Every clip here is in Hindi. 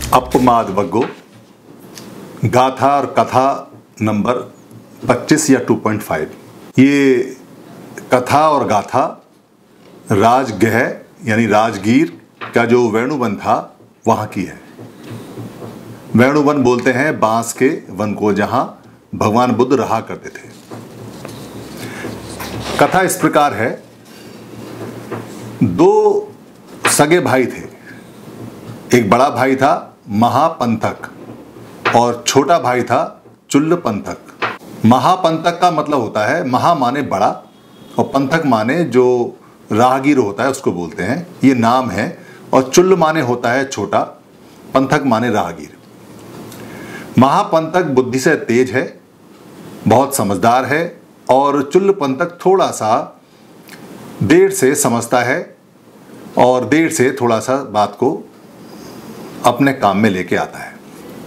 अपमाद गाथा और कथा नंबर 25 या 2.5। ये कथा और गाथा राजगृह यानी राजगीर का जो वेणुवन था वहाँ की है। वेणुवन बोलते हैं बांस के वन को जहाँ भगवान बुद्ध रहा करते थे। कथा इस प्रकार है, दो सगे भाई थे। एक बड़ा भाई था महापंथक और छोटा भाई था चुल्लपंथक। महापंथक का मतलब होता है, महा माने बड़ा और पंथक माने जो राहगीर होता है उसको बोलते हैं, ये नाम है। और चुल्ल माने होता है छोटा, पंथक माने राहगीर। महापंथक बुद्धि से तेज है, बहुत समझदार है, और चुल्लपंथक थोड़ा सा देर से समझता है और देर से थोड़ा सा बात को अपने काम में लेके आता है।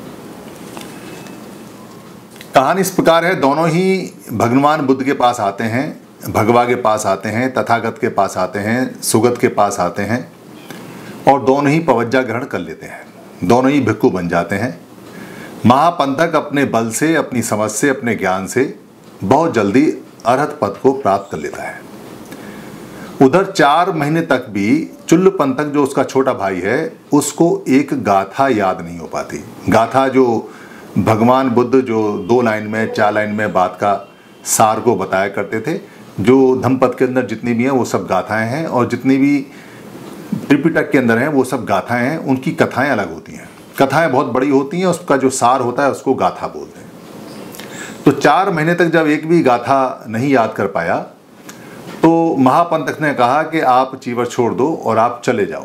कहानी इस प्रकार है, दोनों ही भगवान बुद्ध के पास आते हैं, भगवा के पास आते हैं, तथागत के पास आते हैं, सुगत के पास आते हैं और दोनों ही पवज्जा ग्रहण कर लेते हैं, दोनों ही भिक्खु बन जाते हैं। महापंथक अपने बल से, अपनी समझ से, अपने ज्ञान से बहुत जल्दी अरहत पद को प्राप्त कर लेता है। उधर 4 महीने तक भी चुल्लपंथक जो उसका छोटा भाई है उसको एक गाथा याद नहीं हो पाती। गाथा जो भगवान बुद्ध जो 2 लाइन में 4 लाइन में बात का सार को बताया करते थे, जो धम्मपद के अंदर जितनी भी हैं वो सब गाथाएं हैं, और जितनी भी त्रिपिटक के अंदर हैं वो सब गाथाएं हैं। उनकी कथाएं अलग होती हैं, कथाएं बहुत बड़ी होती हैं, उसका जो सार होता है उसको गाथा बोलते हैं। तो 4 महीने तक जब एक भी गाथा नहीं याद कर पाया तो महापंथक ने कहा कि आप चीवर छोड़ दो और आप चले जाओ।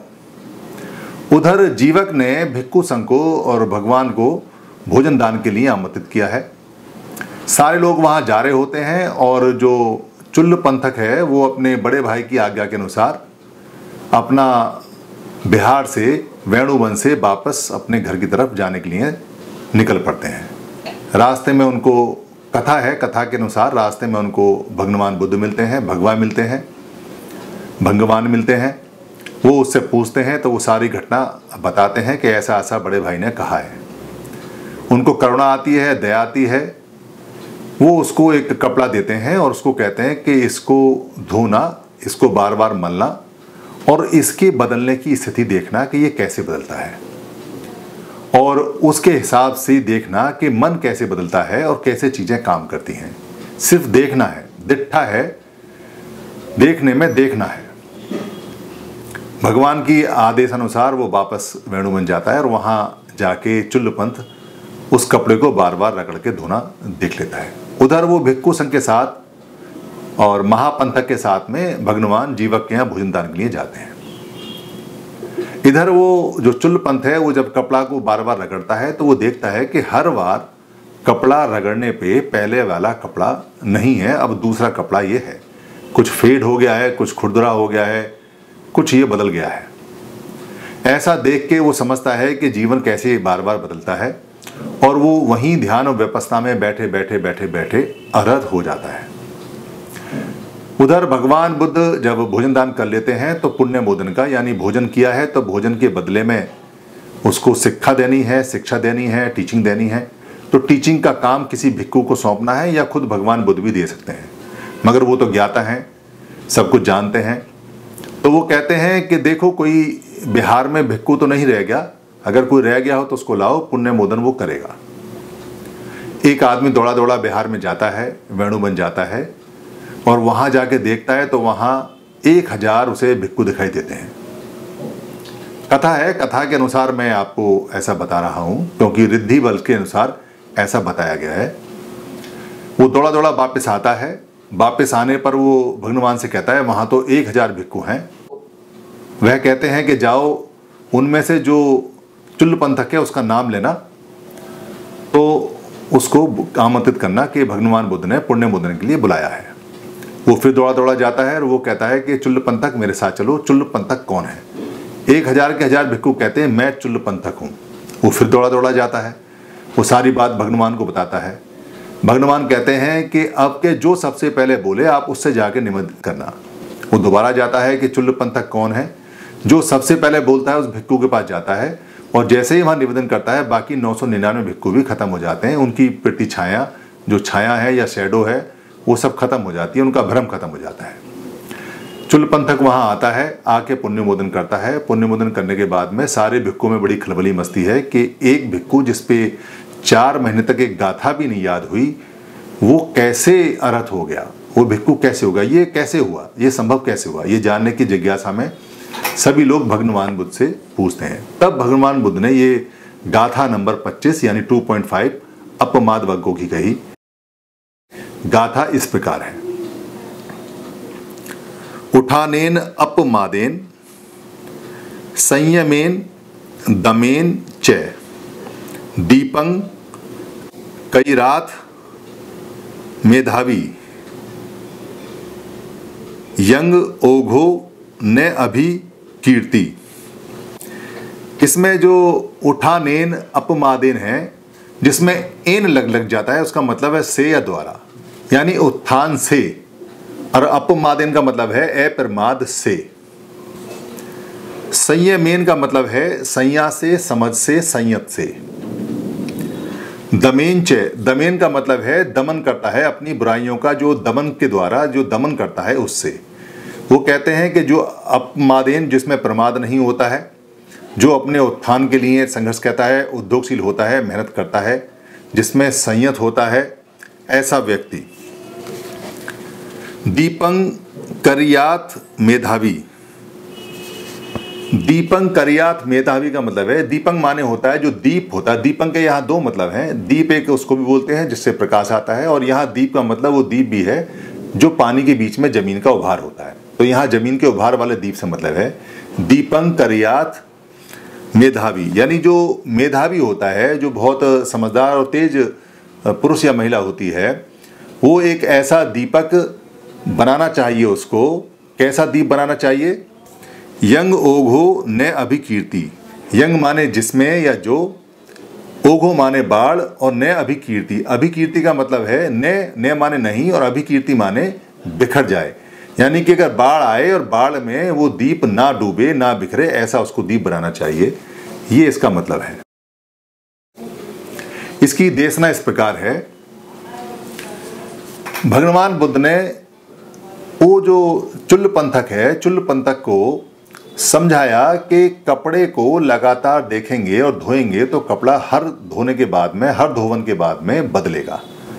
उधर जीवक ने भिक्खु संघ को और भगवान को भोजन दान के लिए आमंत्रित किया है। सारे लोग वहां जा रहे होते हैं और जो चुल्लपंथक है वो अपने बड़े भाई की आज्ञा के अनुसार अपना बिहार से, वेणुवन से वापस अपने घर की तरफ जाने के लिए निकल पड़ते हैं। रास्ते में उनको कथा है, कथा के अनुसार रास्ते में उनको भगवान बुद्ध मिलते हैं, भगवा मिलते हैं, भगवान मिलते हैं। वो उससे पूछते हैं तो वो सारी घटना बताते हैं कि ऐसा ऐसा बड़े भाई ने कहा है। उनको करुणा आती है, दया आती है। वो उसको एक कपड़ा देते हैं और उसको कहते हैं कि इसको धोना, इसको बार बार मलना और इसके बदलने की स्थिति देखना कि ये कैसे बदलता है, और उसके हिसाब से देखना कि मन कैसे बदलता है और कैसे चीज़ें काम करती हैं। सिर्फ देखना है, दिट्ठा है, देखने में देखना है। भगवान की आदेश अनुसार वो वापस वेणुवन जाता है और वहाँ जाके चुल्लपंथ उस कपड़े को बार बार रगड़ के धोना देख लेता है। उधर वो भिक्खु संघ के साथ और महापंथक के साथ में भगवान जीवक के यहाँ भोजन दान के लिए जाते हैं। इधर वो जो चुल्लपंथ है वो जब कपड़ा को बार बार रगड़ता है तो वो देखता है कि हर बार कपड़ा रगड़ने पे पहले वाला कपड़ा नहीं है, अब दूसरा कपड़ा ये है। कुछ फेड हो गया है, कुछ खुरदरा हो गया है, कुछ ये बदल गया है। ऐसा देख के वो समझता है कि जीवन कैसे बार बार बदलता है, और वो वहीं ध्यान और विपस्सना में बैठे बैठे बैठे बैठे अरहत हो जाता है। उधर भगवान बुद्ध जब भोजन दान कर लेते हैं तो पुण्य मोदन का, यानी भोजन किया है तो भोजन के बदले में उसको शिक्षा देनी है, शिक्षा देनी है, टीचिंग देनी है। तो टीचिंग का काम किसी भिक्खु को सौंपना है या खुद भगवान बुद्ध भी दे सकते हैं, मगर वो तो ज्ञाता हैं, सब कुछ जानते हैं। तो वो कहते हैं कि देखो कोई बिहार में भिक्खु तो नहीं रह गया, अगर कोई रह गया हो तो उसको लाओ, पुण्य मोदन वो करेगा। एक आदमी दौड़ा दौड़ा बिहार में जाता है, वेणुवन जाता है और वहाँ जाके देखता है तो वहाँ 1000 उसे भिक्खु दिखाई देते हैं। कथा है, कथा के अनुसार मैं आपको ऐसा बता रहा हूँ क्योंकि रिद्धि बल के अनुसार ऐसा बताया गया है। वो दौड़ा दौड़ा वापस आता है, वापस आने पर वो भगवान से कहता है वहाँ तो 1000 भिक्खु हैं। वह कहते हैं कि जाओ उनमें से जो चुल्लपंथक है उसका नाम लेना, तो उसको आमंत्रित करना कि भगवान बुद्ध ने पुण्य मोदन के लिए बुलाया है। वो फिर दौड़ा दौड़ा जाता है और वो कहता है कि चुल्लपंथक मेरे साथ चलो। चुल्लपंथक कौन है? 1000 के 1000 भिक्खु कहते हैं मैं चुल्लपंथक हूँ। वो फिर दौड़ा दौड़ा जाता है, वो सारी बात भगवान को बताता है। भगवान कहते हैं कि अब के जो सबसे पहले बोले आप उससे जाके निमंत्रित करना। वो दोबारा जाता है कि चुल्लपंथक कौन है? जो सबसे पहले बोलता है उस भिक्खु के पास जाता है, और जैसे ही वहाँ निवेदन करता है बाकी 999 भिक्खु भी खत्म हो जाते हैं। उनकी प्रति छाया, जो छाया है या शैडो है, वो सब खत्म हो जाती है, उनका भ्रम खत्म हो जाता है। चुल्ल पंथक वहाँ आता है, आके पुण्यमोदन करता है। पुण्यमोदन करने के बाद में सारे भिक्खुओं में बड़ी खलबली मस्ती है कि एक भिक्खु जिसपे 4 महीने तक एक गाथा भी नहीं याद हुई, वो कैसे अरहत हो गया, वो भिक्खु कैसे होगा, ये कैसे हुआ, ये संभव कैसे हुआ, ये जानने की जिज्ञासा में सभी लोग भगवान बुद्ध से पूछते हैं। तब भगवान बुद्ध ने ये गाथा नंबर 25 यानी 2.5 अपमाद वर्गों की कही। गाथा इस प्रकार है। उठानेन अपमादेन संयमेन दमेन च दीपं कैरात मेधावी यंग ओघो ने अभि कीर्ति। इसमें जो उठानेन अपमादेन है, जिसमें एन लग जाता है, उसका मतलब है से या द्वारा, यानी उत्थान से, और अपमादेन का मतलब है अप्रमाद से। संयमेन का मतलब है संया से, समझ से, संयत से। दमेन च, दमेन का मतलब है दमन करता है अपनी बुराइयों का, जो दमन के द्वारा जो दमन करता है उससे। वो कहते हैं कि जो अपमादेन, जिसमें प्रमाद नहीं होता है, जो अपने उत्थान के लिए संघर्ष करता है, उद्योगशील होता है, मेहनत करता है, जिसमें संयत होता है, ऐसा व्यक्ति। दीपं करियात मेधावी। दीपं करियात मेधावी का मतलब है, दीपंग माने होता है जो दीप होता है। दीपंग के यहाँ 2 मतलब हैं। दीप एक उसको भी बोलते हैं जिससे प्रकाश आता है, और यहाँ दीप का मतलब वो दीप भी है जो पानी के बीच में जमीन का उभार होता है। तो यहाँ जमीन के उभार वाले दीप से मतलब है दीपं करियात मेधावी, यानी जो मेधावी होता है, जो बहुत समझदार और तेज पुरुष या महिला होती है, वो एक ऐसा दीपक बनाना चाहिए उसको। कैसा दीप बनाना चाहिए? यंग ओघो ने अभिकीर्ति। यंग माने जिसमें या जो, ओघो माने बाढ़, और ने अभिकीर्ति। अभिकीर्ति का मतलब है ने माने नहीं, और अभिकीर्ति माने बिखर जाए, यानी कि अगर बाढ़ आए और बाढ़ में वो दीप ना डूबे, ना बिखरे, ऐसा उसको दीप बनाना चाहिए। ये इसका मतलब है। इसकी देशना इस प्रकार है। भगवान बुद्ध ने वो जो चुल्ल पंथक है, चुल्ल पंथक को समझाया कि कपड़े को लगातार देखेंगे और धोएंगे तो कपड़ा हर धोने के बाद में, हर धोवन के बाद में बदलेगा।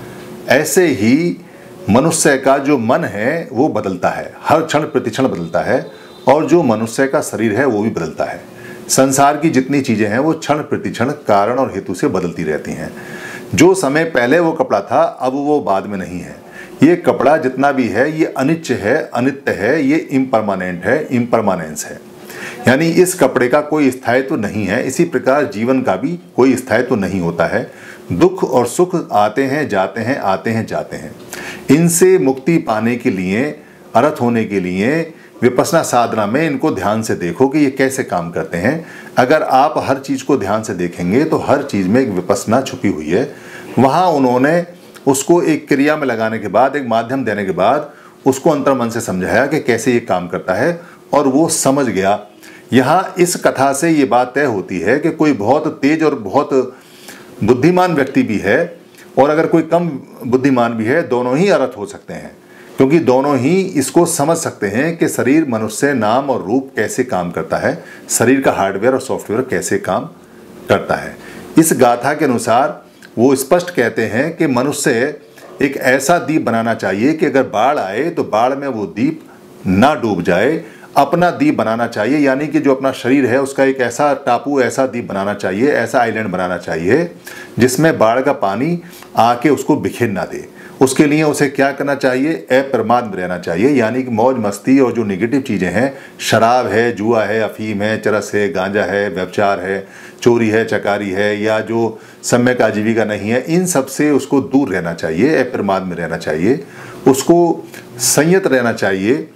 ऐसे ही मनुष्य का जो मन है वो बदलता है, हर क्षण प्रतिक्षण बदलता है, और जो मनुष्य का शरीर है वो भी बदलता है। संसार की जितनी चीजें हैं वो क्षण प्रतिक्षण कारण और हेतु से बदलती रहती हैं। जो समय पहले वो कपड़ा था, अब वो बाद में नहीं है। ये कपड़ा जितना भी है ये अनित्य है, अनित्य है, ये इम्परमानेंट है, इम्परमानेंस है, यानी इस कपड़े का कोई स्थायित्व नहीं है। इसी प्रकार जीवन का भी कोई स्थायित्व नहीं होता है। दुख और सुख आते हैं जाते हैं, आते हैं जाते हैं। इनसे मुक्ति पाने के लिए, अरहत होने के लिए विपश्यना साधना में इनको ध्यान से देखो कि ये कैसे काम करते हैं। अगर आप हर चीज़ को ध्यान से देखेंगे तो हर चीज़ में एक विपश्यना छुपी हुई है। वहाँ उन्होंने उसको एक क्रिया में लगाने के बाद, एक माध्यम देने के बाद उसको अंतर्मन से समझाया कि कैसे ये काम करता है, और वो समझ गया। यहाँ इस कथा से ये बात तय होती है कि कोई बहुत तेज और बहुत बुद्धिमान व्यक्ति भी है, और अगर कोई कम बुद्धिमान भी है, दोनों ही अरहत हो सकते हैं, क्योंकि दोनों ही इसको समझ सकते हैं कि शरीर, मनुष्य, नाम और रूप कैसे काम करता है, शरीर का हार्डवेयर और सॉफ्टवेयर कैसे काम करता है। इस गाथा के अनुसार वो स्पष्ट कहते हैं कि मनुष्य एक ऐसा दीप बनाना चाहिए कि अगर बाढ़ आए तो बाढ़ में वो दीप ना डूब जाए। अपना दीप बनाना चाहिए, यानी कि जो अपना शरीर है उसका एक ऐसा टापू, ऐसा दीप बनाना चाहिए, ऐसा आइलैंड बनाना चाहिए जिसमें बाढ़ का पानी आके उसको बिखेर ना दे। उसके लिए उसे क्या करना चाहिए? अप्रमाद में रहना चाहिए, यानी कि मौज मस्ती और जो नेगेटिव चीज़ें हैं, शराब है, जुआ है, अफीम है, चरस है, गांजा है, व्यभिचार है, चोरी है, चकारी है, या जो सम्यक आजीविका नहीं है, इन सब से उसको दूर रहना चाहिए, अप्रमाद में रहना चाहिए, उसको संयत रहना चाहिए,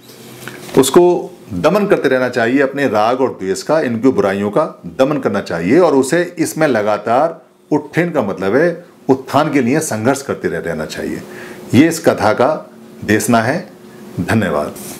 उसको दमन करते रहना चाहिए, अपने राग और द्वेष का, इनकी बुराइयों का दमन करना चाहिए, और उसे इसमें लगातार उत्थान का मतलब है उत्थान के लिए संघर्ष करते रहना चाहिए। ये इस कथा का देशना है। धन्यवाद।